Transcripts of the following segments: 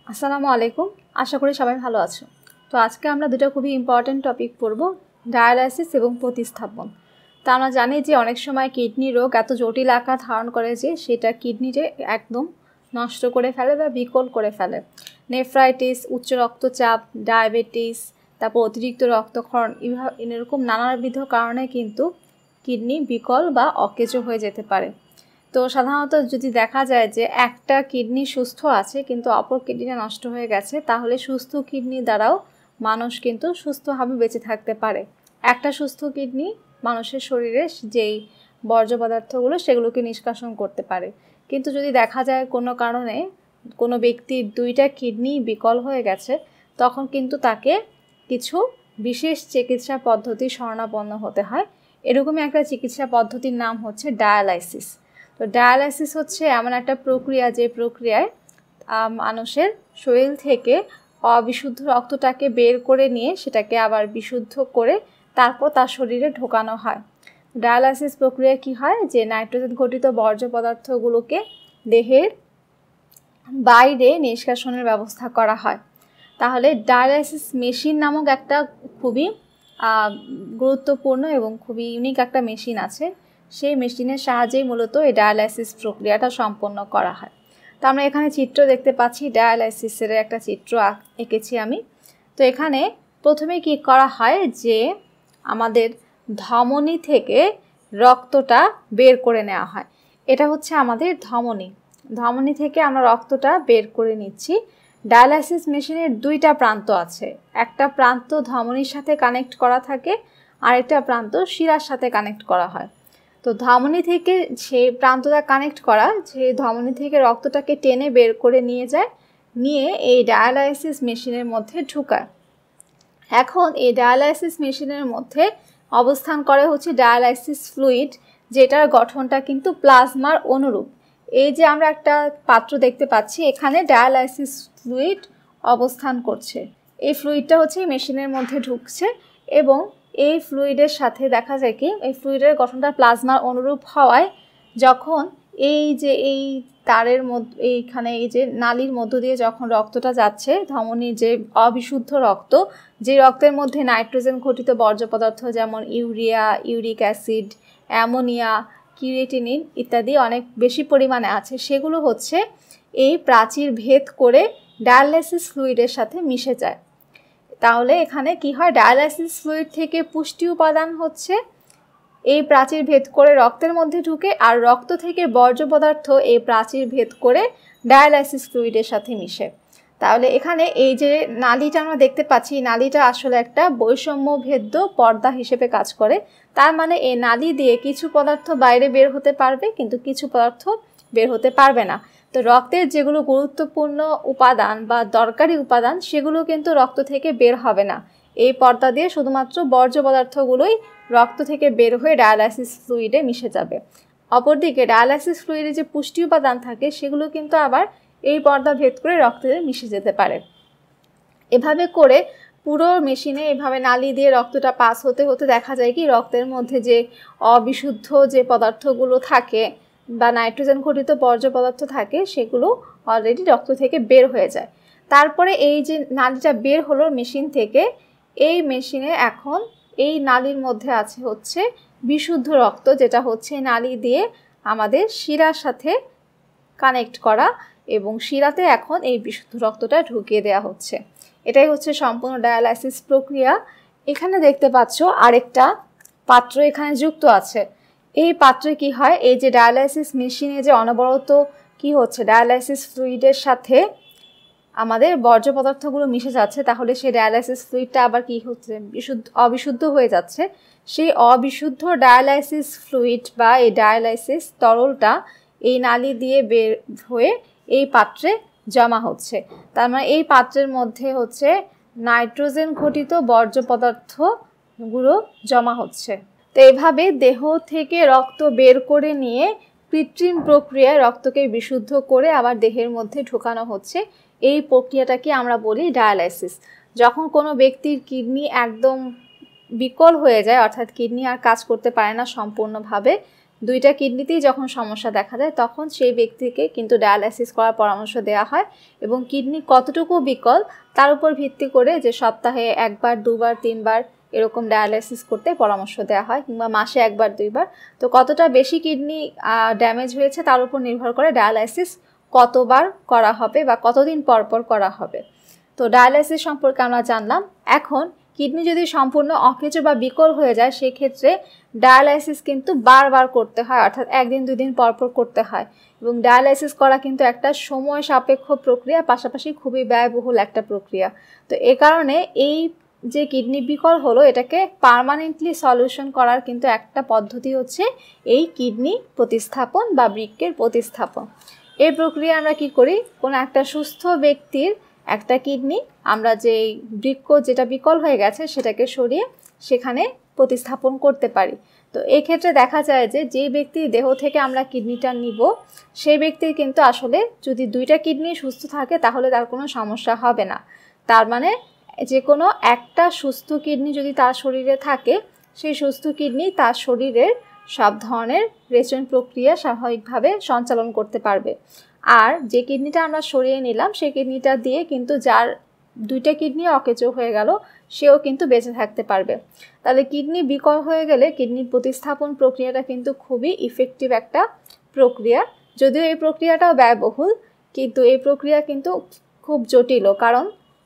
আসসালামু আলাইকুম। আশা করি সবাই ভালো আছো। তো আজকে আমরা দুটো খুবই ইম্পর্টেন্ট টপিক পড়ব, ডায়ালাইসিস এবং প্রতিস্থাপন। তা আমরা জানি যে অনেক সময় কিডনি রোগ এত জটিল আকার ধারণ করে যে সেটা কিডনিতে একদম নষ্ট করে ফেলে বা বিকল করে ফেলে। নেফ্রাইটিস, উচ্চ রক্তচাপ, ডায়াবেটিস, তারপর অতিরিক্ত রক্তক্ষরণ, এরকম নানাবিধ কারণে কিন্তু কিডনি বিকল বা অকেজো হয়ে যেতে পারে। তো সাধারণত যদি দেখা যায় যে একটা কিডনি সুস্থ আছে কিন্তু অপর কিডনিটা নষ্ট হয়ে গেছে, তাহলে সুস্থ কিডনি দ্বারাও মানুষ কিন্তু সুস্থভাবে বেঁচে থাকতে পারে। একটা সুস্থ কিডনি মানুষের শরীরে যেই বর্জ্য পদার্থগুলো সেগুলোকে নিষ্কাশন করতে পারে। কিন্তু যদি দেখা যায় কোনো কারণে কোনো ব্যক্তির দুইটা কিডনি বিকল হয়ে গেছে, তখন কিন্তু তাকে কিছু বিশেষ চিকিৎসা পদ্ধতি শরণাপন্ন হতে হয়। এরকমই একটা চিকিৎসা পদ্ধতির নাম হচ্ছে ডায়ালাইসিস। তো ডায়ালাইসিস হচ্ছে এমন একটা প্রক্রিয়া যে প্রক্রিয়ায় মানুষের শরীর থেকে অবিশুদ্ধ রক্তটাকে বের করে নিয়ে সেটাকে আবার বিশুদ্ধ করে তারপর তার শরীরে ঢোকানো হয়। ডায়ালাইসিস প্রক্রিয়া কি হয় যে নাইট্রোজেন ঘটিত বর্জ্য পদার্থগুলোকে দেহের বাইরে নিষ্কাশনের ব্যবস্থা করা হয়। তাহলে ডায়ালাইসিস মেশিন নামক একটা খুবই গুরুত্বপূর্ণ এবং খুবই ইউনিক একটা মেশিন আছে। সেই মেশিনের সাহায্যেই মূলত এই ডায়ালাইসিস প্রক্রিয়াটা সম্পন্ন করা হয়। তো আমরা এখানে চিত্র দেখতে পাচ্ছি, ডায়ালাইসিসের একটা চিত্র এঁকেছি আমি। তো এখানে প্রথমে কি করা হয় যে আমাদের ধমনী থেকে রক্তটা বের করে নেওয়া হয়। এটা হচ্ছে আমাদের ধমনী থেকে আমরা রক্তটা বের করে নিচ্ছি। ডায়ালাইসিস মেশিনের দুইটা প্রান্ত আছে, একটা প্রান্ত ধমনীর সাথে কানেক্ট করা থাকে, আরেকটা প্রান্ত শিরার সাথে কানেক্ট করা হয়। তো ধমনী থেকে যে প্রান্তটা কানেক্ট করা, যে ধমনী থেকে রক্তটাকে টেনে বের করে নিয়ে যায়, নিয়ে এই ডায়ালাইসিস মেশিনের মধ্যে ঢুকায়। এখন এই ডায়ালাইসিস মেশিনের মধ্যে অবস্থান করে হচ্ছে ডায়ালাইসিস ফ্লুইড, যেটার গঠনটা কিন্তু প্লাজমার অনুরূপ। এই যে আমরা একটা পাত্র দেখতে পাচ্ছি, এখানে ডায়ালাইসিস ফ্লুইড অবস্থান করছে। এই ফ্লুইডটা হচ্ছে মেশিনের মধ্যে ঢুকছে এবং এই ফ্লুইডের সাথে দেখা যায় কি এই ফ্লুইডের গঠনটা প্লাজমার অনুরূপ হওয়ায় যখন এই তারের মধ্যে এইখানে এই যে নালীর মধ্য দিয়ে যখন রক্তটা যাচ্ছে, ধমনীর যে অবিশুদ্ধ রক্ত, যে রক্তের মধ্যে নাইট্রোজেন ঘটিত বর্জ্য পদার্থ যেমন urea, uric acid, ammonia, creatinine ইত্যাদি অনেক বেশি পরিমাণে আছে, সেগুলো হচ্ছে এই প্রাচীর ভেদ করে ডায়ালাইসিস ফ্লুইডের সাথে মিশে যায়। তাহলে এখানে কি হয়, ডায়ালাইসিস ফ্লুইড থেকে পুষ্টি উপাদান হচ্ছে এই প্রাচীর ভেদ করে রক্তের মধ্যে ঢুকে, আর রক্ত থেকে বর্জ্য পদার্থ এই প্রাচীর ভেদ করে ডায়ালাইসিস ফ্লুইডের সাথে মিশে। তাহলে এখানে এই যে নালীটা আমরা দেখতে পাচ্ছি, নালীটা আসলে একটা বৈষম্য ভেদ্য পর্দা হিসেবে কাজ করে। তার মানে এই নালী দিয়ে কিছু পদার্থ বাইরে বের হতে পারবে, কিন্তু কিছু পদার্থ বের হতে পারবে না। তো রক্তের যেগুলো গুরুত্বপূর্ণ উপাদান বা দরকারি উপাদান, সেগুলো কিন্তু রক্ত থেকে বের হবে না। এই পর্দা দিয়ে শুধুমাত্র বর্জ্য পদার্থগুলোই রক্ত থেকে বের হয়ে ডায়ালাইসিস ফ্লুইডে মিশে যাবে। অপরদিকে ডায়ালাইসিস ফ্লুইডে যে পুষ্টি উপাদান থাকে সেগুলো কিন্তু আবার এই পর্দা ভেদ করে রক্তে মিশে যেতে পারে। এভাবে করে পুরো মেশিনে এভাবে নালী দিয়ে রক্তটা পাস হতে হতে দেখা যায় কি রক্তের মধ্যে যে অবিশুদ্ধ যে পদার্থগুলো থাকে বা নাইট্রোজেন ঘটিত বর্জ্য পদার্থ থাকে, সেগুলো অলরেডি রক্ত থেকে বের হয়ে যায়। তারপরে এই যে নালীটা বের হলো মেশিন থেকে, এই মেশিনে এখন এই নালীর মধ্যে আছে হচ্ছে বিশুদ্ধ রক্ত, যেটা হচ্ছে নালী দিয়ে আমাদের শিরার সাথে কানেক্ট করা, এবং শিরাতে এখন এই বিশুদ্ধ রক্তটা ঢুকিয়ে দেওয়া হচ্ছে। এটাই হচ্ছে সম্পূর্ণ ডায়ালাইসিস প্রক্রিয়া। এখানে দেখতে পাচ্ছ আরেকটা পাত্র এখানে যুক্ত আছে। এই পাত্রে কি হয়, এই যে ডায়ালাইসিস মেশিনে যে অনবরত কি হচ্ছে, ডায়ালাইসিস ফ্লুইডের সাথে আমাদের বর্জ্য পদার্থগুলো মিশে যাচ্ছে, তাহলে সেই ডায়ালাইসিস ফ্লুইডটা আবার কি হচ্ছে, অবিশুদ্ধ হয়ে যাচ্ছে। সেই অবিশুদ্ধ ডায়ালাইসিস ফ্লুইড বা এই ডায়ালাইসিস তরলটা এই নালী দিয়ে বের হয়ে এই পাত্রে জমা হচ্ছে। তার মানে এই পাত্রের মধ্যে হচ্ছে নাইট্রোজেন ঘটিত বর্জ্য পদার্থগুলো জমা হচ্ছে। তো এইভাবে দেহ থেকে রক্ত বের করে নিয়ে কৃত্রিম প্রক্রিয়ায় রক্তকে বিশুদ্ধ করে আবার দেহের মধ্যে ঢোকানো হচ্ছে। এই প্রক্রিয়াটাকে আমরা বলি ডায়ালাইসিস। যখন কোনো ব্যক্তির কিডনি একদম বিকল হয়ে যায়, অর্থাৎ কিডনি আর কাজ করতে পারে না সম্পূর্ণভাবে, দুইটা কিডনিতেই যখন সমস্যা দেখা যায় তখন সেই ব্যক্তিকে কিন্তু ডায়ালাইসিস করার পরামর্শ দেওয়া হয় এবং কিডনি কতটুকু বিকল তার উপর ভিত্তি করে যে সপ্তাহে 1 বার 2 বার 3 বার এরকম ডায়ালাইসিস করতে পরামর্শ দেওয়া হয় কিংবা মাসে 1 বার 2 বার। তো কতটা বেশি কিডনি ড্যামেজ হয়েছে তার উপর নির্ভর করে ডায়ালাইসিস কতবার করা হবে বা কতদিন পর পর করা হবে। তো ডায়ালাইসিস সম্পর্কে আমরা জানলাম। এখন কিডনি যদি সম্পূর্ণ অকেজো বা বিকল হয়ে যায় সেক্ষেত্রে ডায়ালাইসিস কিন্তু বারবার করতে হয়, অর্থাৎ 1 দিন 2 দিন পর পর করতে হয় এবং ডায়ালাইসিস করা কিন্তু একটা সময় সাপেক্ষ প্রক্রিয়া, পাশাপাশি খুবই ব্যয়বহুল একটা প্রক্রিয়া। তো এ কারণে এই যে কিডনি বিকল হলো এটাকে পার্মানেন্টলি সলিউশন করার কিন্তু একটা পদ্ধতি হচ্ছে এই কিডনি প্রতিস্থাপন বা বৃক্কের প্রতিস্থাপন। এই প্রক্রিয়া আমরা কি করি, কোনো একটা সুস্থ ব্যক্তির একটা কিডনি আমরা যেই বৃক্ক যেটা বিকল হয়ে গেছে সেটাকে সরিয়ে সেখানে প্রতিস্থাপন করতে পারি। তো এই ক্ষেত্রে দেখা যায় যে যে ব্যক্তির দেহ থেকে আমরা কিডনিটা নিব সেই ব্যক্তির কিন্তু আসলে যদি 2টা কিডনি সুস্থ থাকে তাহলে তার কোনো সমস্যা হবে না। তার মানে যে কোনো একটা সুস্থ কিডনি যদি তার শরীরে থাকে সেই সুস্থ কিডনি তার শরীরের সব ধরনের রেচন প্রক্রিয়া স্বাভাবিকভাবে সঞ্চালন করতে পারবে। আর যে কিডনিটা আমরা সরিয়ে নিলাম সেই কিডনিটা দিয়ে কিন্তু যার 2টা কিডনি অকেজো হয়ে গেল সেও কিন্তু বেঁচে থাকতে পারবে। তাহলে কিডনি বিকল হয়ে গেলে কিডনি প্রতিস্থাপন প্রক্রিয়াটা কিন্তু খুবই ইফেক্টিভ একটা প্রক্রিয়া। যদিও এই প্রক্রিয়াটাও ব্যয়বহুল কিন্তু এই প্রক্রিয়া কিন্তু খুব জটিল, কারণ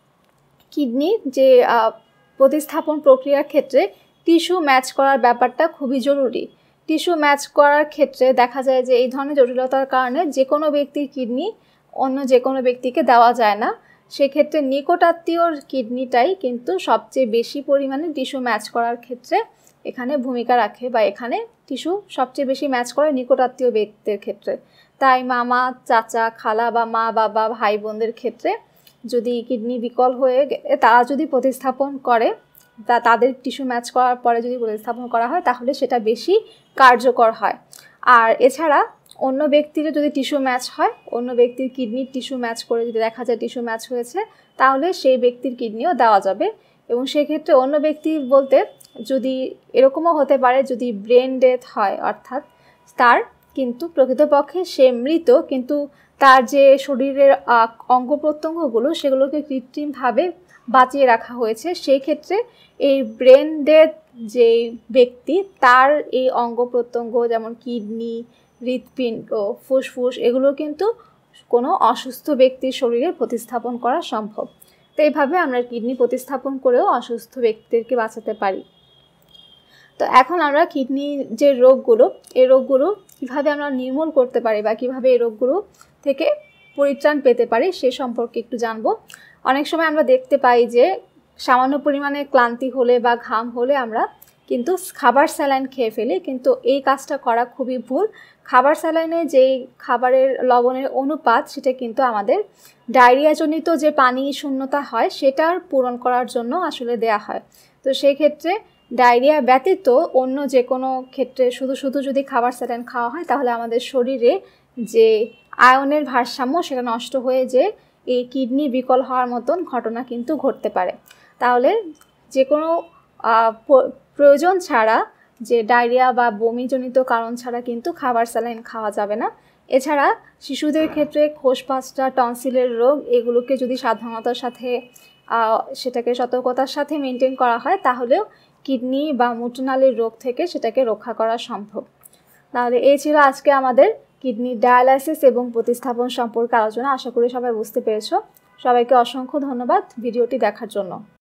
কিডনির যে প্রতিস্থাপন প্রক্রিয়ার ক্ষেত্রে টিস্যু ম্যাচ করার ব্যাপারটা খুবই জরুরি। টিস্যু ম্যাচ করার ক্ষেত্রে দেখা যায় যে এই ধরনের জটিলতার কারণে যে কোনো ব্যক্তির কিডনি অন্য যে কোনো ব্যক্তিকে দেওয়া যায় না। সেক্ষেত্রে নিকটাত্মীয়র কিডনিটাই কিন্তু সবচেয়ে বেশি পরিমাণে টিস্যু ম্যাচ করার ক্ষেত্রে এখানে ভূমিকা রাখে বা এখানে টিস্যু সবচেয়ে বেশি ম্যাচ করে নিকটাত্মীয় ব্যক্তির ক্ষেত্রে। তাই মামা, চাচা, খালা বা মা, বাবা, ভাই বোনদের ক্ষেত্রে যদি কিডনি বিকল হয়ে গেলে তারা যদি প্রতিস্থাপন করে তাদের টিস্যু ম্যাচ করার পরে যদি প্রতিস্থাপন করা হয় তাহলে সেটা বেশি কার্যকর হয়। আর এছাড়া অন্য ব্যক্তির যদি টিস্যু ম্যাচ হয়, অন্য ব্যক্তির কিডনির টিস্যু ম্যাচ করে যদি দেখা যায় টিস্যু ম্যাচ হয়েছে তাহলে সেই ব্যক্তির কিডনিও দেওয়া যাবে। এবং সেক্ষেত্রে অন্য ব্যক্তি বলতে যদি এরকমও হতে পারে যদি ব্রেন ডেথ হয়, অর্থাৎ তার কিন্তু প্রকৃতপক্ষে সে মৃত কিন্তু তার যে শরীরের অঙ্গ প্রত্যঙ্গগুলো সেগুলোকে কৃত্রিমভাবে বাঁচিয়ে রাখা হয়েছে, সেই ক্ষেত্রে এই ব্রেন ডেথ যে ব্যক্তি তার এই অঙ্গ প্রত্যঙ্গ যেমন কিডনি, হৃৎপিণ্ড, ফুসফুস এগুলো কিন্তু কোনো অসুস্থ ব্যক্তির শরীরে প্রতিস্থাপন করা সম্ভব। তো এইভাবে আমরা কিডনি প্রতিস্থাপন করেও অসুস্থ ব্যক্তিদেরকে বাঁচাতে পারি। তো এখন আমরা কিডনি যে রোগগুলো এই রোগগুলো কীভাবে আমরা নির্মূল করতে পারি বা কীভাবে এই রোগগুলো থেকে পরিত্রাণ পেতে পারি সে সম্পর্কে একটু জানবো। অনেক সময় আমরা দেখতে পাই যে সামান্য পরিমাণে ক্লান্তি হলে বা ঘাম হলে আমরা কিন্তু খাবার স্যালাইন খেয়ে ফেলি, কিন্তু এই কাজটা করা খুবই ভুল। খাবার স্যালাইনে যেই খাবারের লবণের অনুপাত সেটা কিন্তু আমাদের ডায়রিয়াজনিত যে পানি শূন্যতা হয় সেটার পূরণ করার জন্য আসলে দেয়া হয়। তো সেই ক্ষেত্রে ডায়রিয়া ব্যতীত অন্য যে কোনো ক্ষেত্রে শুধু যদি খাবার স্যালাইন খাওয়া হয় তাহলে আমাদের শরীরে যে আয়নের ভারসাম্য সেটা নষ্ট হয়ে যে এই কিডনি বিকল হওয়ার মতন ঘটনা কিন্তু ঘটতে পারে। তাহলে যে কোনো প্রয়োজন ছাড়া যে ডায়রিয়া বা বমিজনিত কারণ ছাড়া কিন্তু খাবার স্যালাইন খাওয়া যাবে না। এছাড়া শিশুদের ক্ষেত্রে খোসপাঁচটা, টনসিলের রোগ এগুলোকে যদি সাবধানতার সাথে সেটাকে সতর্কতার সাথে মেনটেন করা হয় তাহলেও কিডনি বা মূত্রনালীর রোগ থেকে সেটাকে রক্ষা করা সম্ভব। তাহলে এই ছিল আজকে আমাদের কিডনি ডায়ালাইসিস এবং প্রতিস্থাপন সম্পর্কে আলোচনা। আশা করি সবাই বুঝতে পেরেছো। সবাইকে অসংখ্য ধন্যবাদ ভিডিওটি দেখার জন্য।